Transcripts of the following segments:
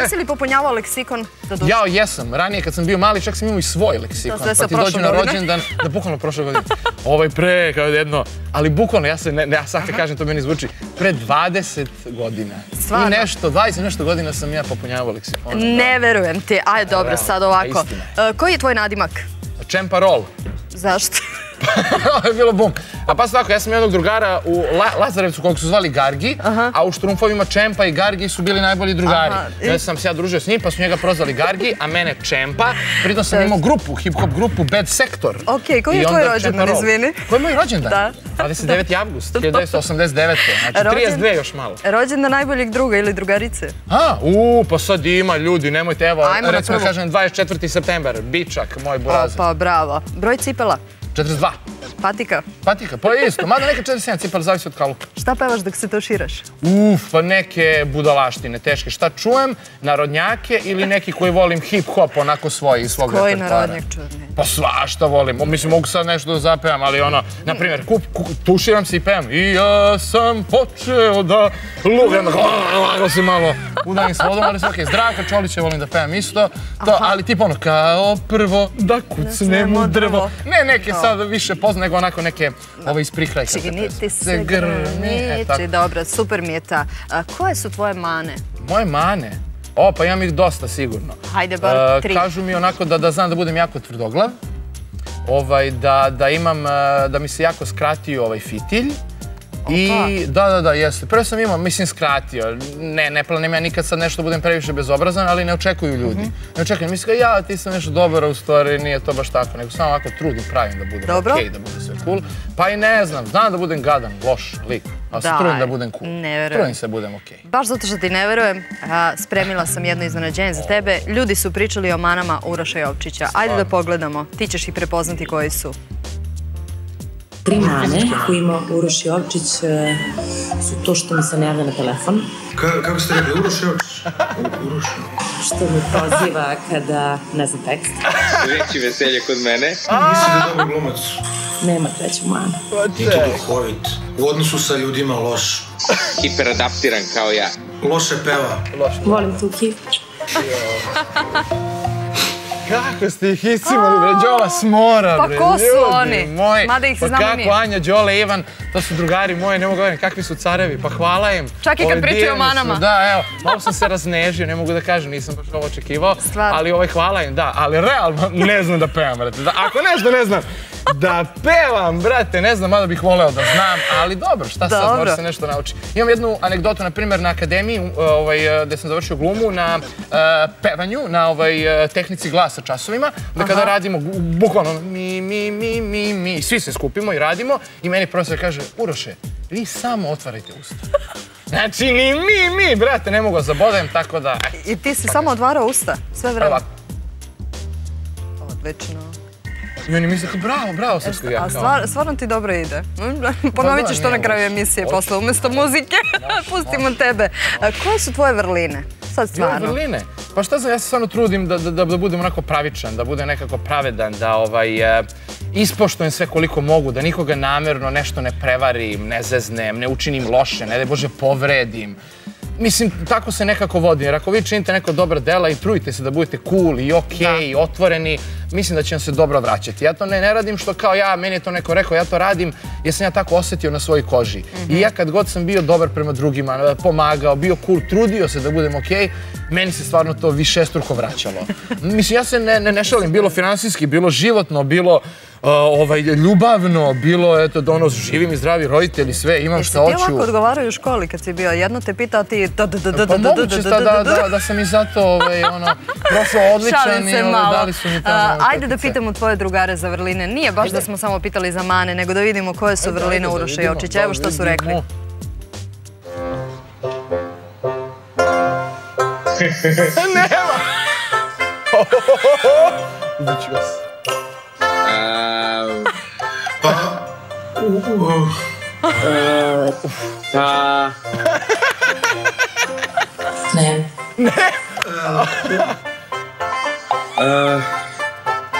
Jesi li popunjavao leksikon? Jao, jesam. Ranije kad sam bio mali, čak sam imao i svoj leksikon. Pa ti dođu na rođendan, da bukvalno prošle godine. Pre, kao jedno, ali bukvalno, ja sad kad kažem, to meni zvuči, pre 20 godina. I nešto, 20 nešto godina sam ja popunjavao leksikon. Ne verujem ti. Ajde, dobro, sad ovako. Koji je tvoj nadimak? Čempa Roll. Zašto? Ovo je bilo bum. A pa tako, ja sam jednog drugara u Lazarevcu kojeg su zvali Gargi, a u Štrumfovima Čempa i Gargi su bili najbolji drugari. Ja sam se ja družio s njim, pa su njega prozvali Gargi, a mene Čempa. Pritom sam imao grupu, hip-hop grupu Bad Sector. Okej, koji je tvoj rođendan, izvini? Koji je moj rođendan? Da. 29. avgust, 1989. Znači 32 još malo. Rođendan najboljeg druga ili drugarice? Pa sad ima ljudi, nemojte, evo, recimo kažem 24. septembar, Bičak, moj burazir. Pa bravo. Broj cipela? 42. Patika? Patika, pa je isto. Mada neka 47 cipela, zavisi od kalupa. Šta pevaš dok se tuširaš? Pa neke budalaštine, teške. Šta čujem? Narodnjake ili neki koji volim hip-hop, onako svoji iz svog repertoara. Koji narodnjak čudni? Pa svašta volim. Mislim, mogu sad nešto da zapevam, ali ono, na primjer, tuširam se i pevam. I ja sam počeo da lugam, lago se malo udanim s vodom, ali sve okej. Zdravka Čolića volim da pevam isto, ali tipa ono, kao prvo da kucnem u drvo. Ne neke sad više poznam, nego onako neke iz prikrajka. Činiti se grmiti. Dobro, super mi je ta. Koje su tvoje mane? Moje mane? Pa imam ih dosta sigurno. Hajde, bar 3. Kažu mi onako da znam da budem jako tvrdoglav, da mi se jako skratio ovaj fitilj. I da, jeste. Prvo sam imao, mislim, skratio. Ne planim ja nikad sad nešto budem previše bezobrazan, ali ne očekuju ljudi. Ne očekuju. Mislim, ti sam nešto dobar, u stvari nije to baš tako, nego samo ovako trudim, pravim da budem okej, da bude sve cool. Pa i ne znam da budem gadan, loš lik, ali se trudim da budem cool. Trudim se da budem okej. Baš zato što ti ne verujem, spremila sam jedno iznenađenje za tebe. Ljudi su pričali o manama Uroša Jovčića. Ajde da pogledamo, ti ćeš ih prepoznati koji su. 3 mane koje ima Uroš Jovčić su to što mi se ne javlja na telefon. Kako ste rekli, Uroš Jovčić? Uroš. Što mi proziva kada ne znam tekst. Veći veselje kod mene. Mislim da je dobar glumac. Nema treću manu. Nije duhovit. U odnosu sa ljudima loš. Hiperadaptiran kao ja. Loše peva. Volim Tuki. Kako ste ih iscimali, bre, Đola Smora, bre, pa ko su oni? Mada ih se znamo mi. Kako Anja, Đole, Ivan, to su drugari moji, ne mogu govorim, kakvi su carevi, pa hvala im. Čak i kad pričaju o manama. Da, evo, malo sam se raznežio, ne mogu da kažem, nisam baš ovo očekivao, ali hvala im, da, ali realno ne znam da pevam, brate. Ako nešto ne znam da pevam, brate, ne znam, mada bih voleo da znam, ali dobro, šta sad, mora se nešto naučiti. Imam jednu anegdotu, na primjer, na akademiji, gde sam završio glumu, na pevanju, na tehnici glasa časovima, da kada radimo, bukvalno mi, svi se skupimo i radimo i meni profesor kaže, Uroše, vi samo otvarajte usta. Znači, ni mi, brate, ne mogu zabodajem, tako da... I ti si samo otvarao usta, sve vreme? Odlično. I oni misle, bravo, srpskog ja kao. A stvarno ti dobro ide. Ponovit ćeš to na kraju emisije posle, umjesto muzike. Pustimo tebe. Koje su tvoje vrline? Sad stvarno. Vrline? Pa šta znam, ja se stvarno trudim da budem onako pravičan, da budem nekako pravedan, da ispoštujem sve koliko mogu, da nikoga namerno nešto ne prevarim, ne zeznem, ne učinim loše, ne daj Bože povredim. Mislim, tako se nekako vodim, jer ako vi činite neko dobra dela i trudite se da budete cool i okej i otvoreni, mislim da će vam se dobro vraćati. Ja to ne radim što kao meni je to neko rekao, ja to radim jer sam ja tako osjetio na svojoj koži. I ja kad god sam bio dobar prema drugima, pomagao, bio cool, trudio se da budem okej, meni se stvarno to višestruko vraćalo. Mislim, ja se ne šalim, bilo finansijski, bilo životno, bilo ljubavno, bilo da ono živim i zdravi roditelji, sve, imam šta hoću. Jesi ti ovako odgovarao u školi kad si bio? Jedno te pitao ti... Pa moguće da sam i zato prošao odličan i dali su mi tamo... Ajde da pitamo tvoje drugare za vrline. Nije baš da smo samo pitali za mane, nego da vidimo koje su vrline Uroša Jovčića. Evo što su rekli. Nema! Ubiću vas. Ne. Ne?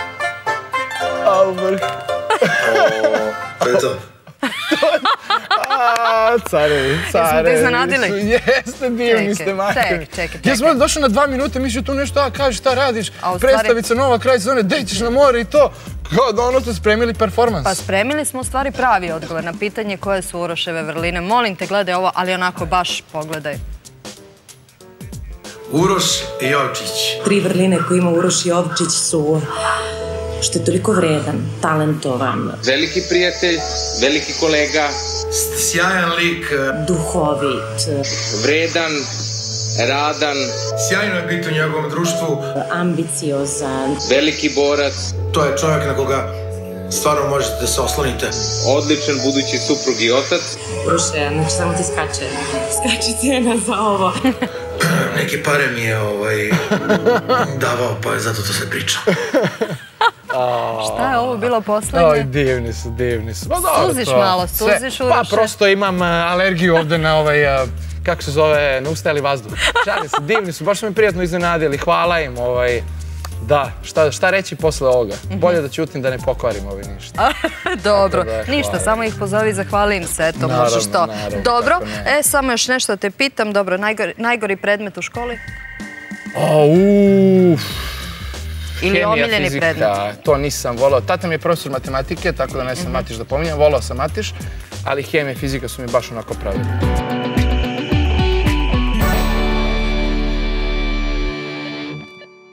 To je to. Carevi. Jesmo te iznenadili? Jeste, divni ste, majke. Čekaj. Ja sam došao na 2 minute, mislio tu nešto, kažeš šta radiš, A u stvari- predstavica nova, kraj sezone, gde ćeš na more i to. Kao da ono ste spremili performans. Pa spremili smo u stvari pravi odgovor na pitanje koje su Uroševe vrline. Molim te, gledaj ovo, ali onako baš pogledaj. Uroš Jovčić. 3 vrline koje ima Uroš Jovčić su što je toliko vredan, talentovan, Veliki prijatelj, veliki kolega, Sjajan lik. duhovit, vredan, radan, Sjajno je biti u njegovom društvu. ambiciozan, veliki borac, To je čovjek na koga stvarno možete da se oslonite. odličan budući suprug i otac. Uroše, znači samo ti skače cena za ovo. Neke pare mi je davao, pa zato to sve priča. Šta je ovo bilo Oj, poslednje? divni su, divni su. Pa dobro, Suziš to malo, sve- suziš, Pa Uroše. prosto imam alergiju ovde na kako se zove, na ustajali vazduh. Šalim se, divni su, baš su me prijatno iznenadili, hvala im, da, šta reći posle ovoga? Bolje da ćutim da ne pokvarim ništa. Dobro, Tako da, ništa, hvala. samo ih pozovi, zahvali im se, eto, Naravno, možeš to. naravno, Dobro, kako ne. samo još nešto da te pitam, dobro, najgori predmet u školi? Ili Hemija, omiljeni fizika, predmet? to nisam volao. Tata mi je profesor matematike, tako da ne sam matiš da pominjem, volao sam matiš, ali hemija i fizika su mi baš onako pravilni.